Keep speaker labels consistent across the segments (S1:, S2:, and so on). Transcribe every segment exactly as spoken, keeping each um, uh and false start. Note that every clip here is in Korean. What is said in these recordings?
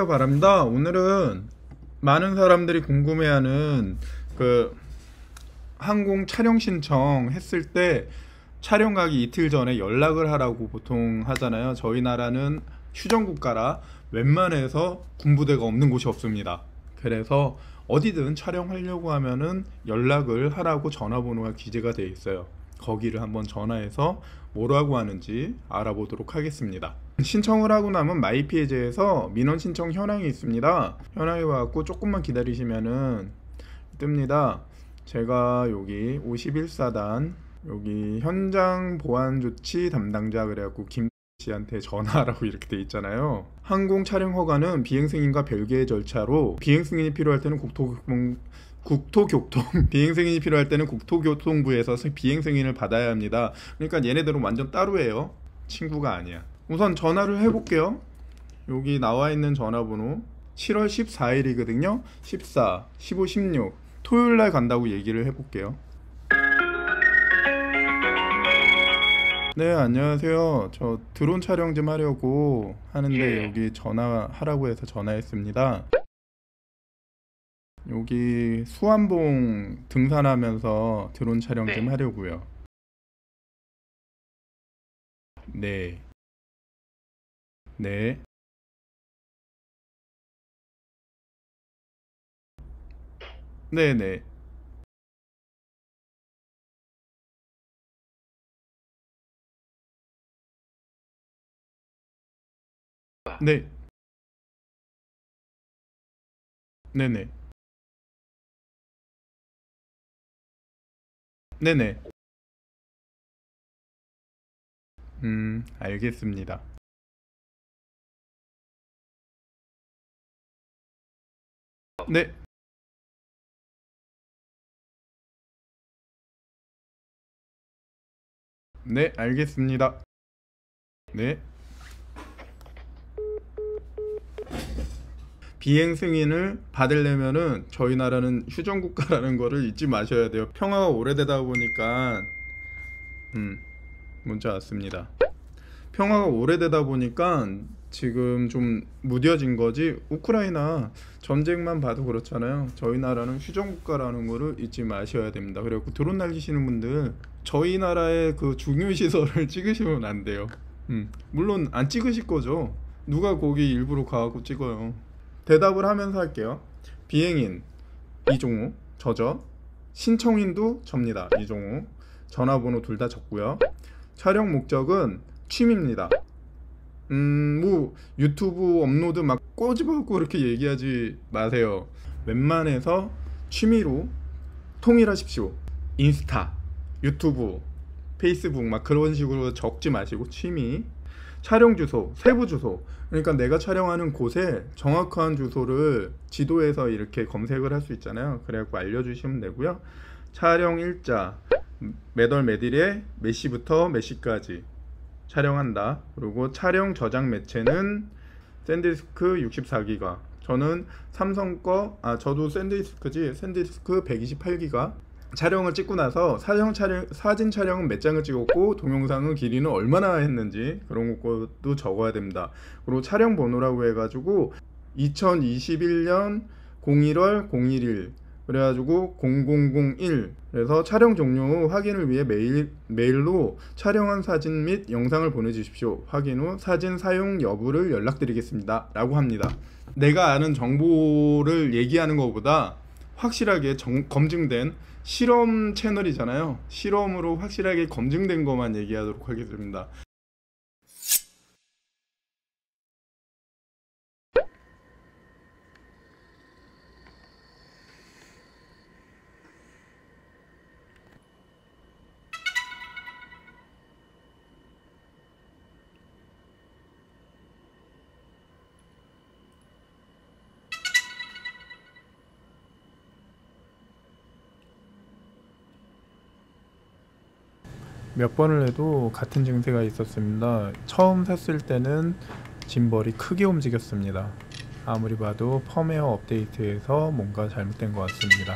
S1: 바랍니다. 오늘은 많은 사람들이 궁금해하는 그 항공 촬영 신청 했을 때 촬영 가기 이틀 전에 연락을 하라고 보통 하잖아요. 저희 나라는 휴전 국가라 웬만해서 군부대가 없는 곳이 없습니다. 그래서 어디든 촬영하려고 하면은 연락을 하라고 전화번호가 기재가 되어 있어요. 거기를 한번 전화해서 뭐라고 하는지 알아보도록 하겠습니다. 신청을 하고 나면 마이피해제에서 민원 신청 현황이 있습니다. 현황에 와갖고 조금만 기다리시면은 뜹니다. 제가 여기 오십일 사단 여기 현장 보안 조치 담당자 그래갖고 김 씨한테 전화하라고 이렇게 돼 있잖아요. 항공 촬영 허가는 비행 승인과 별개의 절차로 비행 승인이 필요할 때는 국토교통 국토교통 비행 승인이 필요할 때는 국토교통부에서 비행 승인을 받아야 합니다. 그러니까 얘네들은 완전 따로예요. 친구가 아니야. 우선 전화를 해볼게요. 여기 나와 있는 전화번호 칠월 십사일이거든요. 십사, 십오, 십육 토요일날 간다고 얘기를 해볼게요. 네, 안녕하세요. 저 드론 촬영 좀 하려고 하는데
S2: 예,
S1: 여기 전화하라고 해서 전화했습니다. 여기 수암봉 등산하면서 드론 촬영 좀
S2: 네.
S1: 하려고요. 네, 네, 네, 네, 네, 네, 네, 네, 네. 음, 알겠습니다. 네, 네, 알겠습니다. 네. 비행 승인을 받으려면은 저희 나라는 휴전 국가라는 거를 잊지 마셔야 돼요. 평화가 오래되다 보니까 음, 문자 왔습니다. 평화가 오래되다 보니까 지금 좀 무뎌진 거지. 우크라이나 전쟁만 봐도 그렇잖아요. 저희 나라는 휴전 국가라는 거를 잊지 마셔야 됩니다. 그리고 드론 날리시는 분들 저희 나라의 그 중요 시설을 찍으시면 안 돼요. 음, 물론 안 찍으실 거죠. 누가 거기 일부러 가고 찍어요. 대답을 하면서 할게요. 비행인 이종우 저죠. 신청인도 접니다. 이종우. 전화번호 둘 다 적고요. 촬영 목적은 취미입니다. 음, 뭐 유튜브 업로드 막 꼬집어갖고 그렇게 얘기하지 마세요. 웬만해서 취미로 통일하십시오. 인스타, 유튜브, 페이스북 막 그런 식으로 적지 마시고 취미. 촬영 주소, 세부 주소. 그러니까 내가 촬영하는 곳에 정확한 주소를 지도에서 이렇게 검색을 할 수 있잖아요. 그래갖고 알려주시면 되고요. 촬영 일자, 몇 월 몇 일에 몇 시부터 몇 시까지 촬영한다. 그리고 촬영 저장 매체는 샌디스크 육십사 기가. 저는 삼성 거, 아 저도 샌디스크지. 샌디스크 백이십팔 기가. 촬영을 찍고 나서 사진 촬영 사진 촬영은 몇 장을 찍었고 동영상은 길이는 얼마나 했는지 그런 것도 적어야 됩니다. 그리고 촬영 번호라고 해가지고 이천이십일년 공일월 공일일 그래가지고 공공공일. 그래서 촬영 종료 후 확인을 위해 메일, 메일로 촬영한 사진 및 영상을 보내주십시오. 확인 후 사진 사용 여부를 연락드리겠습니다 라고 합니다. 내가 아는 정보를 얘기하는 것보다 확실하게 정, 검증된 실험 채널이잖아요. 실험으로 확실하게 검증된 것만 얘기하도록 하겠습니다. 몇 번을 해도 같은 증세가 있었습니다. 처음 샀을 때는 짐벌이 크게 움직였습니다. 아무리 봐도 펌웨어 업데이트에서 뭔가 잘못된 것 같습니다.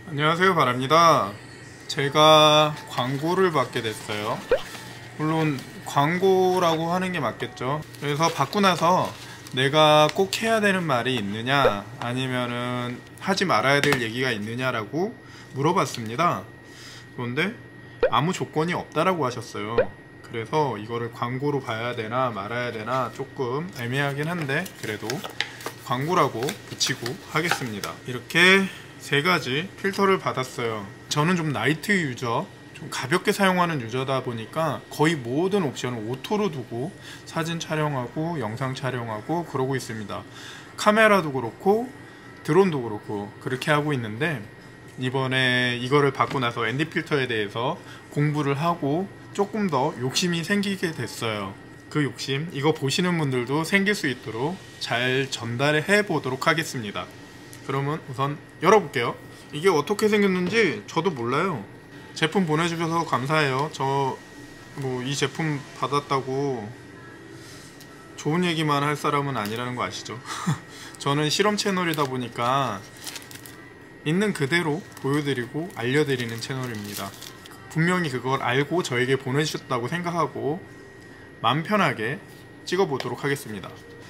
S1: 안녕하세요, 바랍니다. 제가 광고를 받게 됐어요. 물론 광고라고 하는 게 맞겠죠. 그래서 받고 나서 내가 꼭 해야 되는 말이 있느냐 아니면은 하지 말아야 될 얘기가 있느냐라고 물어봤습니다. 그런데 아무 조건이 없다라고 하셨어요. 그래서 이거를 광고로 봐야 되나 말아야 되나 조금 애매하긴 한데 그래도 광고라고 붙이고 하겠습니다. 이렇게 세 가지 필터를 받았어요. 저는 좀 나이트 유저, 좀 가볍게 사용하는 유저다 보니까 거의 모든 옵션을 오토로 두고 사진 촬영하고 영상 촬영하고 그러고 있습니다. 카메라도 그렇고 드론도 그렇고 그렇게 하고 있는데, 이번에 이거를 받고 나서 엔디 필터에 대해서 공부를 하고 조금 더 욕심이 생기게 됐어요. 그 욕심, 이거 보시는 분들도 생길 수 있도록 잘 전달해 보도록 하겠습니다. 그러면 우선 열어볼게요. 이게 어떻게 생겼는지 저도 몰라요. 제품 보내주셔서 감사해요. 저 뭐 이 제품 받았다고 좋은 얘기만 할 사람은 아니라는 거 아시죠? 저는 실험 채널이다 보니까 있는 그대로 보여드리고 알려드리는 채널입니다. 분명히 그걸 알고 저에게 보내주셨다고 생각하고 마음 편하게 찍어보도록 하겠습니다.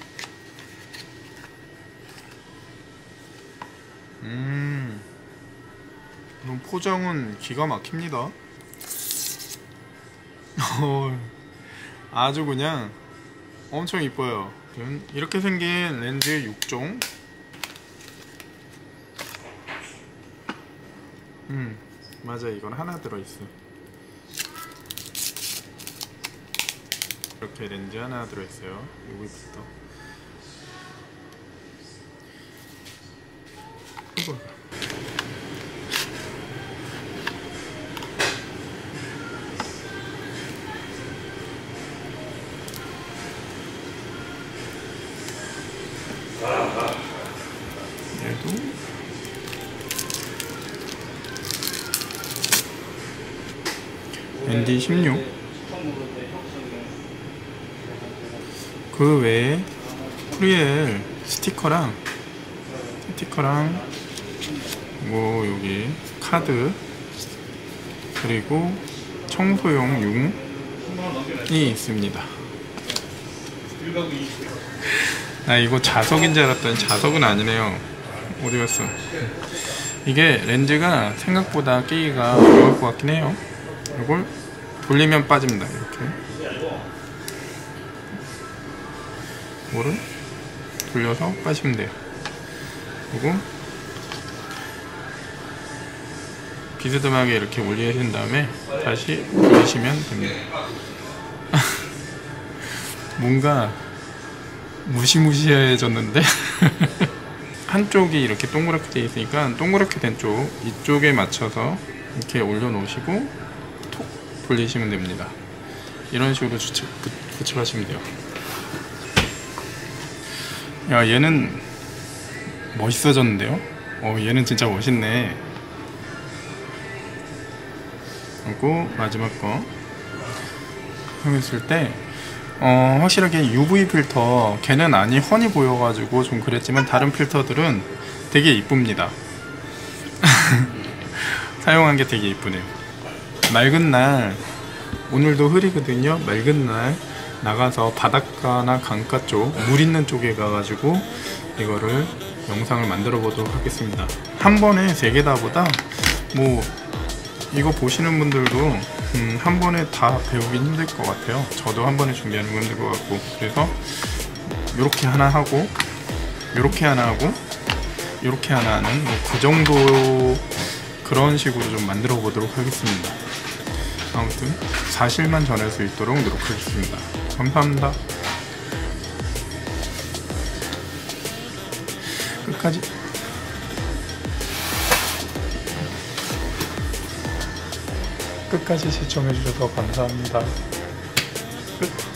S1: 음, 이런 포장은 기가 막힙니다. 아주 그냥 엄청 이뻐요. 이렇게 생긴 렌즈 육 종. 음, 맞아, 이건 하나 들어있어. 이렇게 렌즈 하나 들어있어요. 여기부터. 이거. 얘도 엔디 십육. 그 외에 프리엘 스티커랑 스티커랑 뭐 여기 카드 그리고 청소용 융이 있습니다. 아, 이거 자석인 줄 알았더니 자석은 아니네요. 어디 갔어? 이게 렌즈가 생각보다 끼기가 어려울 것 같긴 해요. 이걸 돌리면 빠집니다. 이렇게 이거를 돌려서 빠지면 돼요. 그리고 비스듬하게 이렇게 올리신 다음에 다시 돌리시면 됩니다. 뭔가 무시무시해졌는데? 한쪽이 이렇게 동그랗게 되어 있으니까 동그랗게 된 쪽 이쪽에 맞춰서 이렇게 올려놓으시고 톡 돌리시면 됩니다. 이런 식으로 주측, 구축하시면 돼요. 야, 얘는 멋있어졌는데요? 어, 얘는 진짜 멋있네. 그리고 마지막 거 했을 때 어, 확실하게 유브이 필터, 걔는 아니 훤히 보여가지고 좀 그랬지만 다른 필터들은 되게 이쁩니다. 사용한 게 되게 이쁘네요. 맑은 날, 오늘도 흐리거든요. 맑은 날 나가서 바닷가나 강가 쪽, 물 있는 쪽에 가가지고 이거를 영상을 만들어 보도록 하겠습니다. 한 번에 세 개 다보다 뭐 이거 보시는 분들도 음, 한 번에 다 배우긴 힘들 것 같아요. 저도 한 번에 준비하는 건 힘들 것 같고. 그래서 요렇게 하나 하고 요렇게 하나 하고 요렇게 하나 하는 뭐 그 정도 그런 식으로 좀 만들어 보도록 하겠습니다. 아무튼 사실만 전할 수 있도록 노력하겠습니다. 감사합니다. 끝까지 끝까지 시청해주셔서 감사합니다. 끝.